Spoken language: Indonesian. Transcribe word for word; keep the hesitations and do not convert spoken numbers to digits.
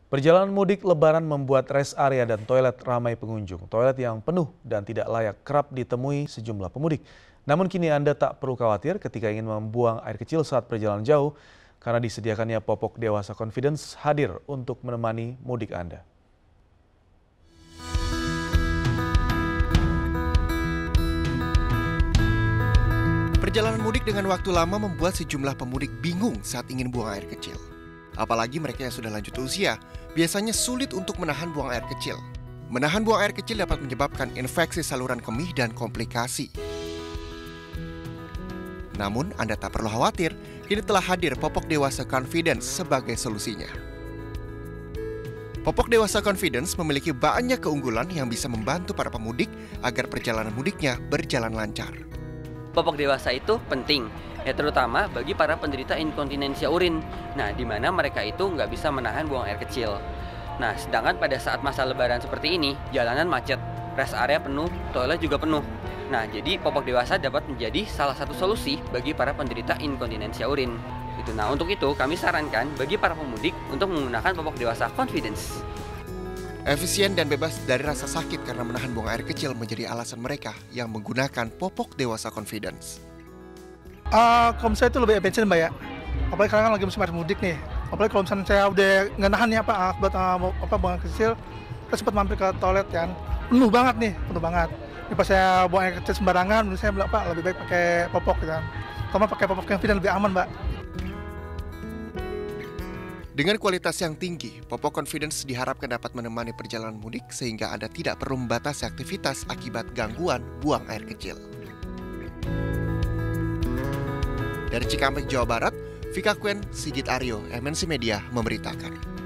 Perjalanan mudik Lebaran membuat rest area dan toilet ramai pengunjung. Toilet yang penuh dan tidak layak kerap ditemui sejumlah pemudik. Namun kini Anda tak perlu khawatir ketika ingin membuang air kecil saat perjalanan jauh, karena disediakannya popok dewasa Confidence hadir untuk menemani mudik Anda. Perjalanan mudik dengan waktu lama membuat sejumlah pemudik bingung saat ingin buang air kecil. Apalagi mereka yang sudah lanjut usia, biasanya sulit untuk menahan buang air kecil. Menahan buang air kecil dapat menyebabkan infeksi saluran kemih dan komplikasi. Namun, Anda tak perlu khawatir, kini telah hadir popok dewasa Confidence sebagai solusinya. Popok dewasa Confidence memiliki banyak keunggulan yang bisa membantu para pemudik agar perjalanan mudiknya berjalan lancar. Popok dewasa itu penting, ya terutama bagi para penderita inkontinensia urin. Nah, di mana mereka itu nggak bisa menahan buang air kecil. Nah, sedangkan pada saat masa lebaran seperti ini, jalanan macet, rest area penuh, toilet juga penuh. Nah, jadi popok dewasa dapat menjadi salah satu solusi bagi para penderita inkontinensia urin. Itu. Nah, untuk itu kami sarankan bagi para pemudik untuk menggunakan popok dewasa Confidence. Efisien dan bebas dari rasa sakit karena menahan buang air kecil menjadi alasan mereka yang menggunakan popok dewasa Confidence. Uh, kalau misalnya itu lebih efisien Mbak ya, apalagi sekarang kan lagi musim air mudik nih. Apalagi kalau misalnya saya udah nggak nahan nih apa buat uh, apa buang air kecil, kita sempat mampir ke toilet kan, penuh banget nih, penuh banget. Ini pas saya buang air kecil sembarangan, menurut saya bilang Pak lebih baik pakai popok gitu kan. Karena pakai popok Confidence lebih aman Mbak. Dengan kualitas yang tinggi, popok Confidence diharapkan dapat menemani perjalanan mudik sehingga Anda tidak perlu membatasi aktivitas akibat gangguan buang air kecil. Dari Cikampek, Jawa Barat, Vika Kuen, Sigit Aryo, M N C Media memberitakan.